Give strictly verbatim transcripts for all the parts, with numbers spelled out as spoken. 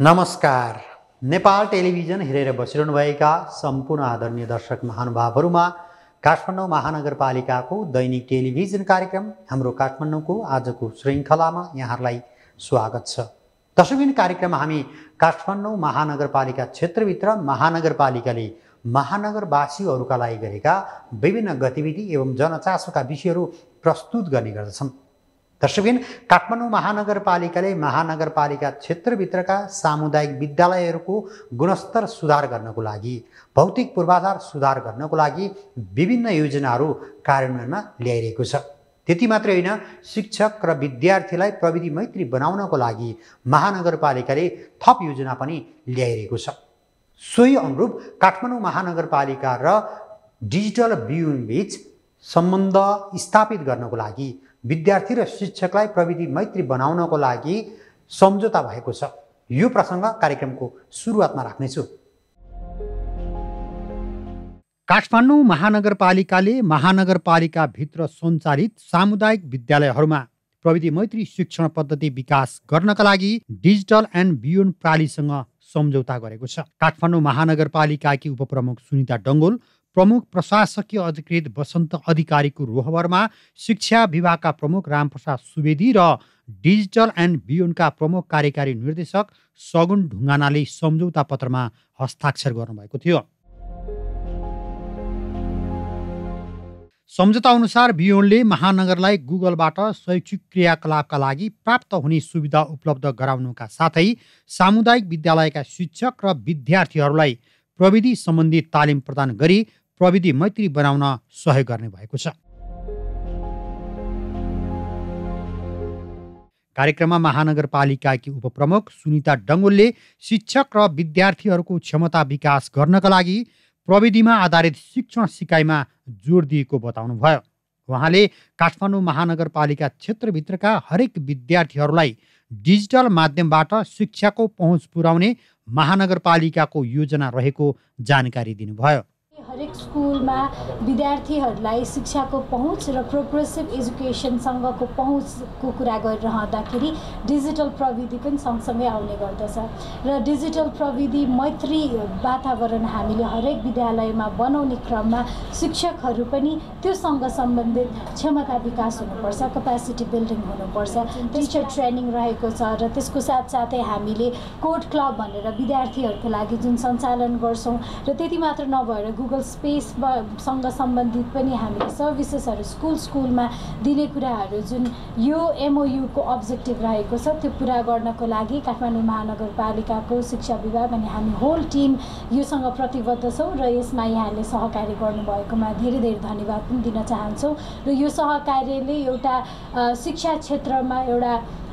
नमस्कार। नेपाल टेलिभिजन हेरेर बसिरहनुभएका सम्पूर्ण आदरणीय दर्शक महानुभावहरूमा काठमाडौँ महानगरपालिकाको दैनिक टेलिभिजन कार्यक्रम हाम्रो काठमाडौँको आजको श्रृङ्खलामा यहाँहरूलाई स्वागत छ। दर्शकबिन कार्यक्रममा हामी काठमाडौँ महानगरपालिका क्षेत्रभित्र महानगरपालिकाले महानगरवासीहरूका लागि गरेका विभिन्न गतिविधि एवं जनचासोका विषयहरू प्रस्तुत गर्ने गर्दछौँ। दर्शकबिन काठमाडौँ महानगरपालिकाले महानगरपालिका क्षेत्रभित्रका सामुदायिक विद्यालयहरूको गुणस्तर सुधार गर्नको लागि, भौतिक पूर्वाधार सुधार गर्नको लागि विभिन्न योजनाहरू कार्यान्वयनमा ल्याइरहेको छ। त्यति मात्रै होइन, शिक्षक र विद्यार्थीलाई प्रविधि मैत्री बनाउनको लागि महानगरपालिकाले थप योजना पनि ल्याइरहेको छ। सोही अनुरूप काठमाडौँ महानगरपालिका र डिजिटल बिउनबीच सम्बन्ध स्थापित गर्नको लागि विद्यार्थी र शिक्षकलाई प्रविधि मैत्री बनाउनको लागि सम्झौता भएको छ। यो प्रसङ्ग कार्यक्रमको सुरुवातमा राख्नेछु। काठमाडौँ महानगरपालिकाले महानगरपालिकाभित्र सञ्चालित सामुदायिक विद्यालयहरूमा प्रविधि मैत्री शिक्षण पद्धति विकास गर्नका लागि डिजिटल एन्ड बियोन्ड प्रालीसँग सम्झौता गरेको छ। काठमाडौँ महानगरपालिकाकी उपप्रमुख सुनिता डङ्गोल, प्रमुख प्रशासकीय अधिकृत वसन्त अधिकारीको रोहबरमा शिक्षा विभागका प्रमुख रामप्रसाद सुवेदी र डिजिटल एन्ड बियोन्डका प्रमुख कार्यकारी निर्देशक सगुन ढुङ्गानाले सम्झौता पत्रमा हस्ताक्षर गर्नुभएको थियो। सम्झौता अनुसार बियोन्डले महानगरलाई गुगलबाट शैक्षिक क्रियाकलापका लागि प्राप्त हुने सुविधा उपलब्ध गराउनुका साथै सामुदायिक विद्यालयका शिक्षक र विद्यार्थीहरूलाई प्रविधि सम्बन्धी तालिम प्रदान गरी प्रविधि मैत्री बनाउन सहयोग गर्ने भएको छ। कार्यक्रममा महानगरपालिकाकी उपप्रमुख सुनिता डङ्गोलले शिक्षक र विद्यार्थीहरूको क्षमता विकास गर्नका लागि प्रविधिमा आधारित शिक्षण सिकाइमा जोड दिएको बताउनुभयो। उहाँले काठमाडौँ महानगरपालिका क्षेत्रभित्रका हरेक विद्यार्थीहरूलाई डिजिटल माध्यमबाट शिक्षाको पहुँच पुर्याउने महानगरपालिकाको योजना रहेको जानकारी दिनुभयो। हरेक स्कुलमा विद्यार्थीहरूलाई शिक्षाको पहुँच र प्रोग्रेसिभ एजुकेसनसँगको पहुँचको कुरा गरिरहँदाखेरि डिजिटल प्रविधि पनि सँगसँगै आउने गर्दछ र डिजिटल प्रविधि मैत्री वातावरण हामीले हरेक विद्यालयमा बनाउने क्रममा शिक्षकहरू पनि त्योसँग सम्बन्धित क्षमता विकास हुनुपर्छ, क्यापासिटी बिल्डिङ हुनुपर्छ, टिचर ट्रेनिङ रहेको छ र त्यसको साथसाथै हामीले कोड क्लब भनेर विद्यार्थीहरूको लागि जुन सञ्चालन गर्छौँ र त्यति मात्र नभएर गुगल स्पेससँग सम्बन्धित पनि हामीले सर्भिसेसहरू स्कुल स्कुलमा दिने कुराहरू जुन यो एमओयुको अब्जेक्टिभ रहेको छ त्यो पुरा गर्नको लागि काठमाडौँ महानगरपालिकाको शिक्षा विभाग अनि हामी होल टिम योसँग प्रतिबद्ध छौँ र यसमा यहाँले सहकार्य गर्नुभएकोमा धेरै धेरै धन्यवाद पनि दिन चाहन्छौँ र यो सहकार्यले एउटा शिक्षा क्षेत्रमा एउटा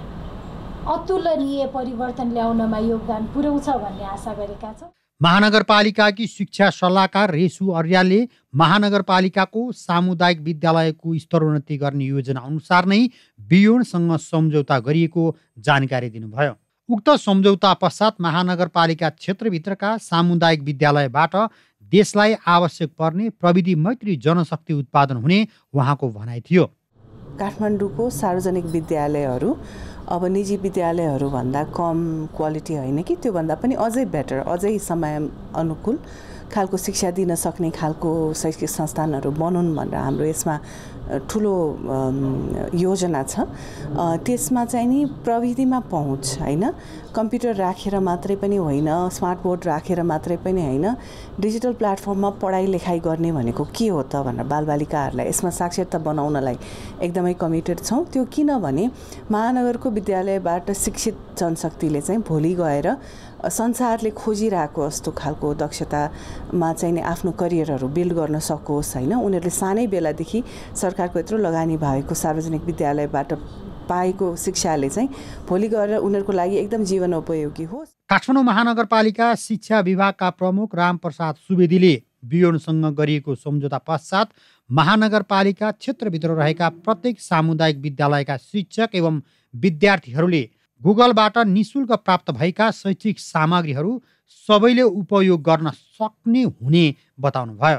अतुलनीय परिवर्तन ल्याउनमा योगदान पुर्याउँछ भन्ने आशा गरेका छौँ। महानगरपालिकाकी शिक्षा सल्लाहकार रेसु अर्यालले महानगरपालिकाको सामुदायिक विद्यालयको स्तरोन्नति गर्ने योजना अनुसार नै बियोन्डसँग सम्झौता गरिएको जानकारी दिनुभयो। उक्त सम्झौता पश्चात महानगरपालिका क्षेत्रभित्रका सामुदायिक विद्यालयबाट देशलाई आवश्यक पर्ने प्रविधि मैत्री जनशक्ति उत्पादन हुने उहाँको भनाइ थियो। काठमाडौँको सार्वजनिक विद्यालयहरू अब निजी विद्यालयहरूभन्दा कम क्वालिटी होइन कि त्योभन्दा पनि अझै बेटर, अझै समय अनुकूल खालको शिक्षा दिन सक्ने खालको शैक्षिक संस्थानहरू बनाउन् भनेर हाम्रो यसमा ठुलो योजना छ। त्यसमा चाहिँ नि प्रविधिमा पहुँच होइन, कम्प्युटर राखेर मात्रै पनि होइन, स्मार्ट बोर्ड राखेर मात्रै पनि होइन, डिजिटल प्लेटफर्ममा पढाइ लेखाइ गर्ने भनेको के हो त भनेर बालबालिकाहरूलाई यसमा साक्षरता बनाउनलाई एकदमै कमिटेड छौँ। त्यो किनभने महानगरको विद्यालयबाट शिक्षित जनशक्तिले चाहिँ भोलि गएर संसारले खोजिरहेको जस्तो खालको दक्षतामा चाहिँ नि आफ्नो करियरहरू बिल्ड गर्न सकोस् होइन। उनीहरूले सानै बेलादेखि सरकारको यत्रो लगानी भएको सार्वजनिक विद्यालयबाट पाएको शिक्षाले चाहिँ भोलि गएर उनीहरूको लागि एकदम जीवनोपयोगी होस्। काठमाडौँ महानगरपालिका शिक्षा विभागका प्रमुख रामप्रसाद सुवेदीले बियोन्डसँग गरिएको सम्झौता पश्चात महानगरपालिका क्षेत्रभित्र रहेका प्रत्येक सामुदायिक विद्यालयका शिक्षक एवं विद्यार्थीहरूले गुगलबाट निशुल्क प्राप्त भएका शैक्षिक सामग्रीहरू सबैले उपयोग गर्न सक्ने हुने बताउनुभयो।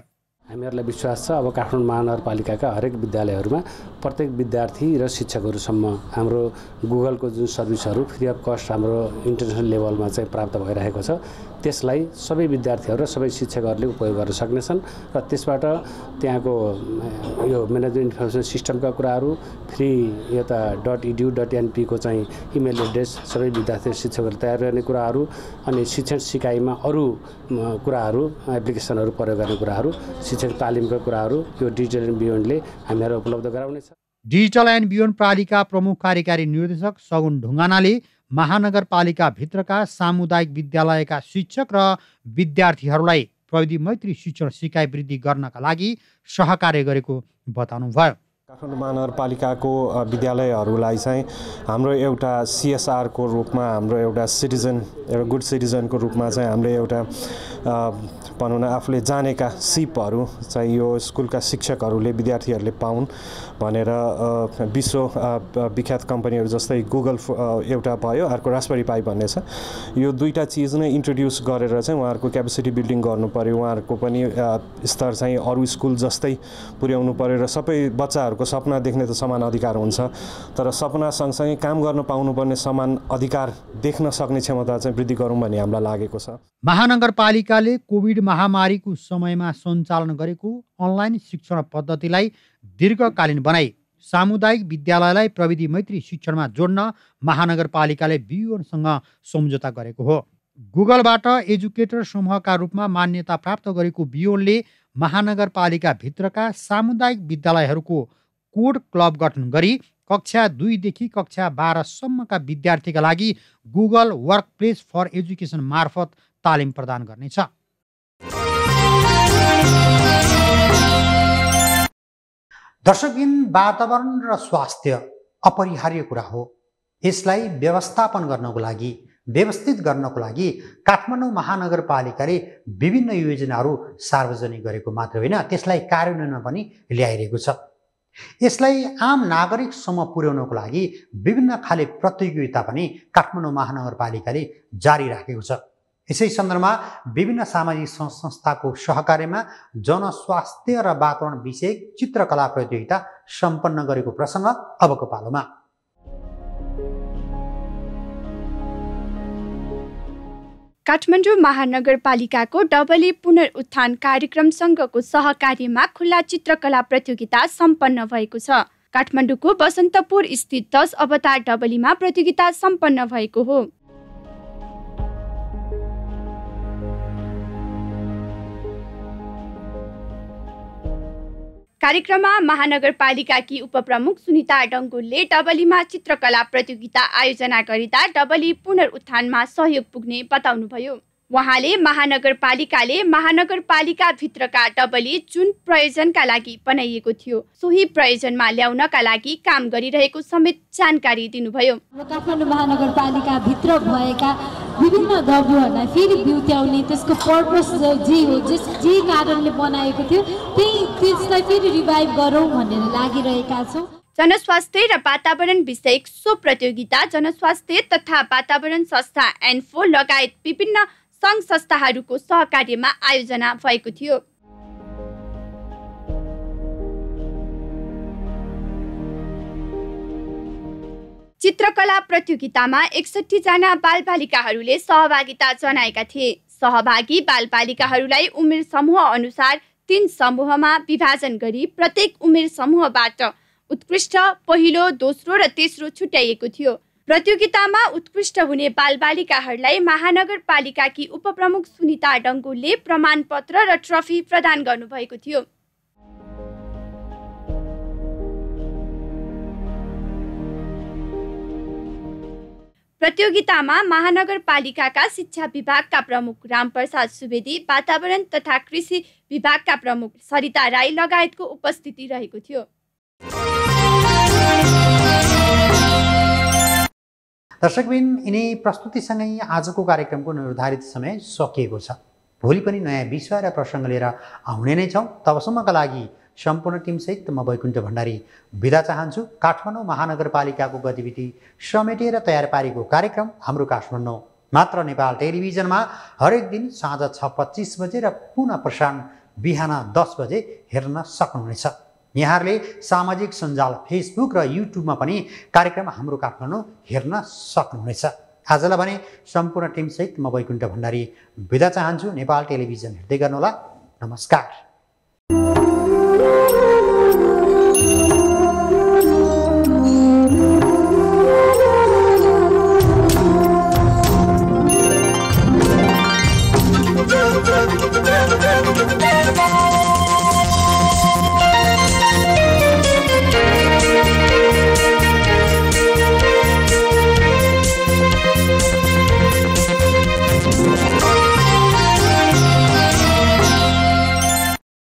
हामीहरूलाई विश्वास छ अब काठमाडौँ महानगरपालिकाका हरेक विद्यालयहरूमा प्रत्येक विद्यार्थी र शिक्षकहरूसम्म हाम्रो गुगलको जुन सर्भिसहरू फ्री अफ कस्ट हाम्रो इन्टरनेसनल लेभलमा चाहिँ प्राप्त भइरहेको छ त्यसलाई सबै विद्यार्थीहरू र सबै शिक्षकहरूले उपयोग गर्न सक्नेछन् र त्यसबाट त्यहाँको यो म्यानेजमेन्ट इन्फर्मेसन सिस्टमका कुराहरू फ्री यता डट इड्यु डट एनपीको चाहिँ इमेल एड्रेस सबै विद्यार्थी शिक्षकहरू तयार गर्ने कुराहरू अनि शिक्षण सिकाइमा अरू कुराहरू एप्लिकेसनहरू प्रयोग गर्ने कुराहरू शिक्षक तालिमका कुराहरू यो डिजिटल एन्ड बियोन्डले हामीलाई उपलब्ध गराउनेछ। डिजिटल एन्ड बियोन्ड पालिका प्रमुख कार्यकारी निर्देशक सगुन ढुङ्गानाले महानगरपालिका भित्रका सामुदायिक विद्यालयका शिक्षक र विद्यार्थीहरूलाई प्रविधि मैत्री शिक्षण सिकाइ वृद्धि गर्नका लागि सहकार्य गरेको बताउनुभयो। काठमाडौँ महानगरपालिकाको विद्यालयहरूलाई चाहिँ हाम्रो एउटा सिएसआरको रूपमा हाम्रो एउटा सिटिजन एउटा गुड सिटिजनको रूपमा चाहिँ हाम्रो एउटा भनौँ न आफूले जानेका सिपहरू चाहिँ यो स्कुलका शिक्षकहरूले विद्यार्थीहरूले पाउन् भनेर विश्व विख्यात कम्पनीहरू जस्तै गुगल एउटा भयो, अर्को रास्पबेरी पाई भन्ने छ। यो दुईवटा चिज नै इन्ट्रोड्युस गरेर चाहिँ उहाँहरूको क्यापेसिटी बिल्डिङ गर्नु पर्यो, उहाँहरूको पनि स्तर चाहिँ अरू स्कुल जस्तै पुर्याउनु पर्यो र सबै बच्चाहरूको सपना देख्ने त समान अधिकार हुन्छ, तर सपना सँगसँगै काम गर्न पाउनुपर्ने समान अधिकार देख्न सक्ने क्षमता चाहिँ वृद्धि गरौँ भन्ने हामीलाई लागेको छ। महानगरपालिकाले कोभिड महामारीको समयमा सञ्चालन गरेको अनलाइन शिक्षण पद्धतिलाई दीर्घकालीन बनाई सामुदायिक विद्यालयलाई प्रविधि मैत्री शिक्षणमा जोड्न महानगरपालिकाले बियोनसँग सम्झौता गरेको हो। गुगलबाट एजुकेटर समूहका रूपमा मान्यता प्राप्त गरेको बियोनले महानगरपालिका भित्रका सामुदायिक विद्यालयहरूको कोड क्लब गठन गरी कक्षा दुईदेखि कक्षा बाह्रसम्मका विद्यार्थीका लागि Google work place for education मार्फत तालिम प्रदान गर्नेछ। दर्शकबिन, वातावरण र स्वास्थ्य अपरिहार्य कुरा हो। यसलाई व्यवस्थापन गर्नको लागि व्यवस्थित गर्नको लागि काठमाडौँ महानगरपालिकाले विभिन्न योजनाहरू सार्वजनिक गरेको मात्र होइन, त्यसलाई कार्यान्वयनमा पनि ल्याइरहेको छ। यसलाई आम नागरिकसम्म पुर्याउनको लागि विभिन्न खाले प्रतियोगिता पनि काठमाडौँ महानगरपालिकाले जारी राखेको छ। यसै सन्दर्भमा विभिन्न सामाजिक संस्थाको सहकार्यमा जनस्वास्थ्य र वातावरण विषयक चित्रकला प्रतियोगिता सम्पन्न गरेको प्रसङ्ग अबको पालोमा। काठमाडौँ महानगरपालिकाको डबली पुनरुत्थान कार्यक्रमसँगको सहकार्यमा खुल्ला चित्रकला प्रतियोगिता सम्पन्न भएको छ। काठमाडौँको बसन्तपुर स्थित दस अवतार डबलीमा प्रतियोगिता सम्पन्न भएको हो। कार्यक्रममा महानगरपालिकाकी उपप्रमुख सुनिता डङ्गुलले डबलीमा चित्रकला प्रतियोगिता आयोजना गरिँदा डबली पुनरुत्थानमा सहयोग पुग्ने बताउनुभयो। उहाँले महानगरपालिकाले महानगरपालिका भित्रका डबली जुन प्रयोजनका लागि बनाइएको थियो सोही प्रयोजनमा ल्याउनका लागि काम गरिरहेको समेत जानकारी दिनुभयो। काठमाडौँ महानगरपालिका भित्र भएका विभिन्न डबुहरूलाई फेरि बिउत्याउने त्यसको पर्पस जे हो जस जे कारणले बनाएको थियो त्यही त्यसलाई फेरि रिभाइभ गरौँ भनेर लागिरहेका छौँ। जनस्वास्थ्य र वातावरण विषयक सो प्रतियोगिता जनस्वास्थ्य तथा वातावरण संस्था एन्फो लगायत विभिन्न सङ्घ संस्थाहरूको सहकार्यमा आयोजना भएको थियो। चित्रकला प्रतियोगितामा एकसठी जना बालबालिकाहरूले सहभागिता जनाएका थिए। सहभागी बालबालिकाहरूलाई उमेर समूह अनुसार तीन समूहमा विभाजन गरी प्रत्येक उमेर समूहबाट उत्कृष्ट, पहिलो, दोस्रो र तेस्रो छुट्याइएको थियो। प्रतियोगितामा उत्कृष्ट हुने बालबालिकाहरूलाई महानगरपालिकाकी उपप्रमुख सुनिता डङ्गुलले प्रमाणपत्र र ट्रफी प्रदान गर्नुभएको थियो। प्रतियोगितामा महानगरपालिकाका शिक्षा विभागका प्रमुख रामप्रसाद सुवेदी, वातावरण तथा कृषि विभागका प्रमुख सरिता राई लगायतको उपस्थिति रहेको थियो। दर्शकबिन, यिनै प्रस्तुतिसँगै आजको कार्यक्रमको निर्धारित समय सकिएको छ। भोलि पनि नयाँ विषय र प्रसङ्ग लिएर आउने नै छौँ। तबसम्मका लागि सम्पूर्ण टिमसहित म बैकुण्ठ भण्डारी बिदा चाहन्छु। काठमाडौँ महानगरपालिकाको गतिविधि समेटेर तयार पारेको कार्यक्रम हाम्रो काठमाडौँ मात्र नेपाल टेलिभिजनमा हरेक दिन साँझ छ पच्चिस बजे र पुनः प्रसारण बिहान दस बजे हेर्न सक्नुहुनेछ। यहाँहरूले सामाजिक सञ्जाल फेसबुक र युट्युबमा पनि कार्यक्रम हाम्रो काठमाडौँ हेर्न सक्नुहुनेछ। आजलाई भने सम्पूर्ण टिमसहित म बैकुण्ठ भण्डारी बिदा चाहन्छु। नेपाल टेलिभिजन हेर्दै गर्नुहोला। नमस्कार।